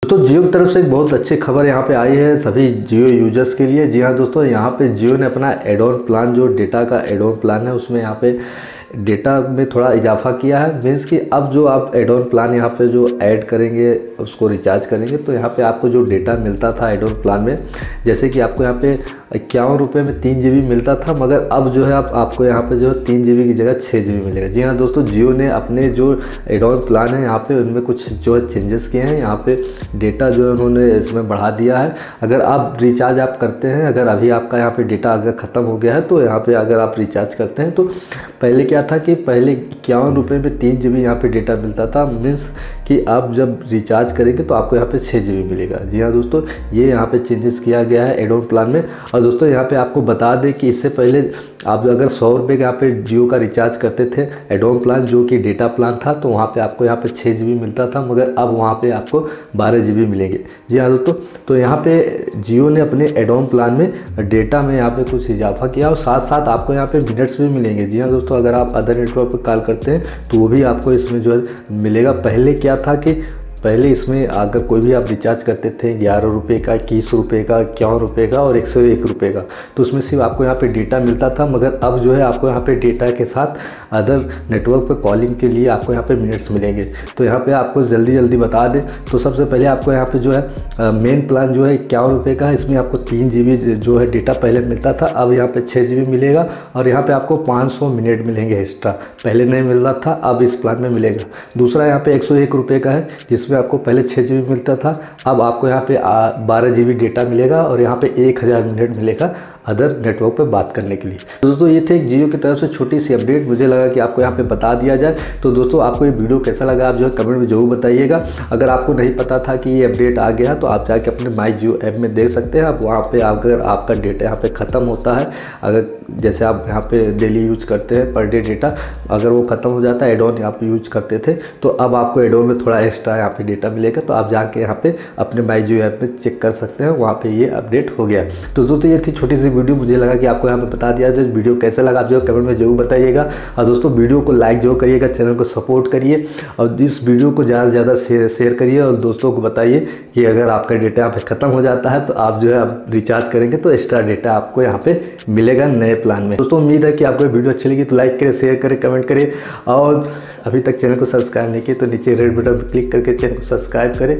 तो जियो की तरफ से एक बहुत अच्छी खबर यहाँ पे आई है सभी जियो यूजर्स के लिए। जी हाँ दोस्तों, यहाँ पे जियो ने अपना एड ऑन प्लान, जो डेटा का एड ऑन प्लान है, उसमें यहाँ पे डेटा में थोड़ा इजाफा किया है। मीन्स कि अब जो आप एड ऑन प्लान यहाँ पे जो ऐड करेंगे, उसको रिचार्ज करेंगे, तो यहाँ पे आपको जो डेटा मिलता था एड ऑन प्लान में, जैसे कि आपको यहाँ पे 51 रुपये में 3 GB मिलता था, मगर अब जो है आपको यहाँ पे जो 3 GB की जगह 6 GB मिलेगा। जी हाँ दोस्तों, जियो ने अपने जो एड ऑन प्लान है यहाँ पे उनमें कुछ जो है चेंजेस किए हैं। यहाँ पे डेटा जो है उन्होंने इसमें बढ़ा दिया है। अगर आप रिचार्ज आप करते हैं, अगर अभी आपका यहाँ पे डेटा अगर ख़त्म हो गया है, तो यहाँ पे अगर आप रिचार्ज करते हैं, तो पहले क्या था कि पहले 51 रुपये में 3 GB यहाँ पे डेटा मिलता था। मीन्स कि आप जब रिचार्ज करेंगे तो आपको यहाँ पे 6 GB मिलेगा। जी हाँ दोस्तों, ये यहाँ पे चेंजेस किया गया है एड ऑन प्लान में। और दोस्तों यहाँ पे आपको बता दें कि इससे पहले आप अगर 100 रुपये का यहाँ पे जियो का रिचार्ज करते थे एड ऑन प्लान, जो कि डेटा प्लान था, तो वहाँ पे आपको यहाँ पे 6 GB मिलता था, मगर अब वहाँ पे आपको 12 GB मिलेंगे। जी हाँ दोस्तों, तो यहाँ पे जियो ने अपने एड ऑन प्लान में डेटा में यहाँ पे कुछ इजाफा किया और साथ साथ आपको यहाँ पे मिनट्स भी मिलेंगे। जी हाँ दोस्तों, अगर आप अदर नेटवर्क पर कॉल करते हैं तो वो भी आपको इसमें जो है मिलेगा। पहले क्या था कि पहले इसमें अगर कोई भी आप रिचार्ज करते थे 11 रुपये का, 21 रुपये का, 51 रुपये का और 101 रुपये का, तो उसमें सिर्फ आपको यहाँ पे डेटा मिलता था, मगर अब जो है आपको यहाँ पे डेटा के साथ अदर नेटवर्क पे कॉलिंग के लिए आपको यहाँ पे मिनट्स मिलेंगे। तो यहाँ पे आपको जल्दी बता दें, तो सबसे पहले आपको यहाँ पे जो है मेन प्लान जो है 51 रुपये का है, इसमें आपको 3 GB जो है डेटा पहले मिलता था, अब यहाँ पे 6 GB मिलेगा और यहाँ पे आपको 500 मिनट मिलेंगे एक्स्ट्रा, पहले नहीं मिल रहा था, अब इस प्लान में मिलेगा। दूसरा यहाँ पे 101 रुपये का है, जिसमें आपको पहले 6 GB मिलता था, अब आपको यहाँ पे 12 GB डेटा मिलेगा और यहाँ पे 1000 मिनट मिलेगा अदर नेटवर्क पे बात करने के लिए। तो दोस्तों ये थे एक जियो की तरफ से छोटी सी अपडेट, मुझे लगा कि आपको यहाँ पे बता दिया जाए। तो दोस्तों आपको ये वीडियो कैसा लगा आप जो है कमेंट में जरूर बताइएगा। अगर आपको नहीं पता था कि ये अपडेट आ गया तो आप जाके अपने माई जियो ऐप में देख सकते हैं। आप वहाँ पे अगर आपका डेटा यहाँ पे ख़त्म होता है, अगर जैसे आप यहाँ पे डेली यूज करते हैं पर डे डेटा, अगर वो ख़त्म हो जाता है, एड ऑन यहाँ पे यूज करते थे, तो अब आपको एड ऑन में थोड़ा एक्स्ट्रा यहाँ पे डेटा मिलेगा, तो आप जाके यहाँ पे अपने माई जियो ऐप में चेक कर सकते हैं, वहाँ पे ये अपडेट हो गया। तो दोस्तों ये थी छोटी सी वीडियो, मुझे लगा कि आपको यहाँ पे बता दिया जाए। वीडियो कैसा लगा आप जो कमेंट में जरूर बताइएगा। और दोस्तों वीडियो को लाइक जरूर करिएगा, चैनल को सपोर्ट करिए और इस वीडियो को ज़्यादा से ज़्यादा शेयर करिए और दोस्तों को बताइए कि अगर आपका डेटा यहाँ पे ख़त्म हो जाता है तो आप जो है आप रिचार्ज करेंगे तो एक्स्ट्रा डेटा आपको यहाँ पे मिलेगा नए प्लान में। दोस्तों उम्मीद है कि आपको वीडियो अच्छी लगी तो लाइक करें, शेयर करें, कमेंट करें और अभी तक चैनल को सब्सक्राइब नहीं किए तो नीचे रेड बटन पर क्लिक करके चैनल को सब्सक्राइब करें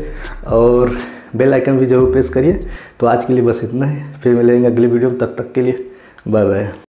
और बेल आइकन भी जरूर प्रेस करिए। तो आज के लिए बस इतना ही, फिर मिलेंगे अगली वीडियो में, तब तक के लिए बाय बाय।